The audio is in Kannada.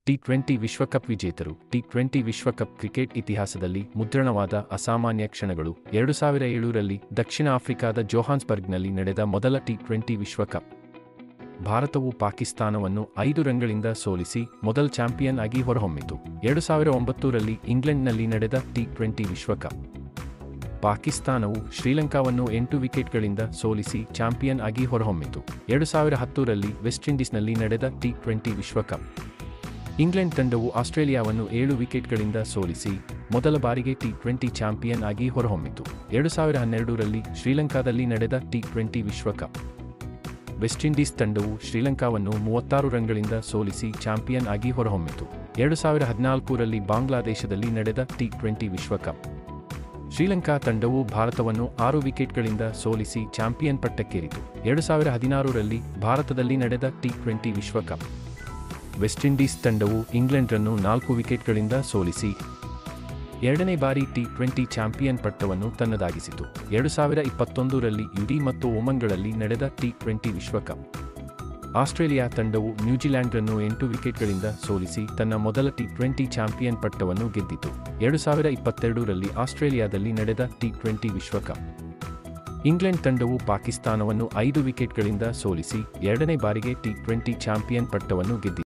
ಟಿ20 ವಿಶ್ವಕಪ್ ವಿಜೇತರು. ಟಿ20 ವಿಶ್ವಕಪ್ ಕ್ರಿಕೆಟ್ ಇತಿಹಾಸದಲ್ಲಿ ಮುದ್ರಣವಾದ ಅಸಾಮಾನ್ಯ ಕ್ಷಣಗಳು. 2007ರಲ್ಲಿ ದಕ್ಷಿಣ ಆಫ್ರಿಕಾದ ಜೋಹಾನ್ಸ್ಬರ್ಗ್ನಲ್ಲಿ ನಡೆದ ಮೊದಲ ಟಿ20 ವಿಶ್ವಕಪ್. ಭಾರತವು ಪಾಕಿಸ್ತಾನವನ್ನು 5 ರನ್ಗಳಿಂದ ಸೋಲಿಸಿ ಮೊದಲ ಚಾಂಪಿಯನ್ ಆಗಿ ಹೊರಹೊಮ್ಮಿತು. 2009ರಲ್ಲಿ ಇಂಗ್ಲೆಂಡ್ನಲ್ಲಿ ನಡೆದ ಟಿ20 ವಿಶ್ವಕಪ್. ಪಾಕಿಸ್ತಾನವು ಶ್ರೀಲಂಕಾವನ್ನು 8 ವಿಕೆಟ್ಗಳಿಂದ ಸೋಲಿಸಿ ಚಾಂಪಿಯನ್ ಆಗಿ ಹೊರಹೊಮ್ಮಿತು. 2010ರಲ್ಲಿ ವೆಸ್ಟ್ ಇಂಡೀಸ್ನಲ್ಲಿ ನಡೆದ ಟಿ20 ವಿಶ್ವಕಪ್. ಇಂಗ್ಲೆಂಡ್ ತಂಡವು ಆಸ್ಟ್ರೇಲಿಯಾವನ್ನು 7 ವಿಕೆಟ್ಗಳಿಂದ ಸೋಲಿಸಿ ಮೊದಲ ಬಾರಿಗೆ ಟಿ20 ಚಾಂಪಿಯನ್ ಆಗಿ ಹೊರಹೊಮ್ಮಿತು. 2012ರಲ್ಲಿ ಶ್ರೀಲಂಕಾದಲ್ಲಿ ನಡೆದ ಟಿ20 ವಿಶ್ವಕಪ್. ವೆಸ್ಟ್ ಇಂಡೀಸ್ ತಂಡವು ಶ್ರೀಲಂಕಾವನ್ನು 36 ರನ್ಗಳಿಂದ ಸೋಲಿಸಿ ಚಾಂಪಿಯನ್ ಆಗಿ ಹೊರಹೊಮ್ಮಿತು. 2014ರಲ್ಲಿ ಬಾಂಗ್ಲಾದೇಶದಲ್ಲಿ ನಡೆದ ಟಿ20 ವಿಶ್ವಕಪ್. ಶ್ರೀಲಂಕಾ ತಂಡವು ಭಾರತವನ್ನು 6 ವಿಕೆಟ್ಗಳಿಂದ ಸೋಲಿಸಿ ಚಾಂಪಿಯನ್ ಪಟ್ಟಕ್ಕೇರಿತು. 2016ರಲ್ಲಿ ಭಾರತದಲ್ಲಿ ನಡೆದ ಟಿ20 ವಿಶ್ವಕಪ್. ವೆಸ್ಟ್ ಇಂಡೀಸ್ ತಂಡವು ಇಂಗ್ಲೆಂಡನ್ನು 4 ವಿಕೆಟ್ಗಳಿಂದ ಸೋಲಿಸಿ 2ನೇ ಬಾರಿ ಟಿ20 ಚಾಂಪಿಯನ್ ಪಟ್ಟವನ್ನು ತನ್ನದಾಗಿಸಿತು. 2021ರಲ್ಲಿ ಯುಡಿ ಮತ್ತು ಒಮನ್ಗಳಲ್ಲಿ ನಡೆದ ಟಿ20 ವಿಶ್ವಕಪ್. ಆಸ್ಟ್ರೇಲಿಯಾ ತಂಡವು ನ್ಯೂಜಿಲೆಂಡನ್ನು 8 ವಿಕೆಟ್ಗಳಿಂದ ಸೋಲಿಸಿ ತನ್ನ ಮೊದಲ ಟಿ20 ಚಾಂಪಿಯನ್ ಪಟ್ಟವನ್ನು ಗೆದ್ದಿತು. 2022ರಲ್ಲಿ ಆಸ್ಟ್ರೇಲಿಯಾದಲ್ಲಿ ನಡೆದ ಟಿ20 ವಿಶ್ವಕಪ್. ಇಂಗ್ಲೆಂಡ್ ತಂಡವು ಪಾಕಿಸ್ತಾನವನ್ನು 5 ವಿಕೆಟ್ಗಳಿಂದ ಸೋಲಿಸಿ 2ನೇ ಬಾರಿಗೆ ಟಿ20 ಚಾಂಪಿಯನ್ ಪಟ್ಟವನ್ನು ಗೆದ್ದಿತು.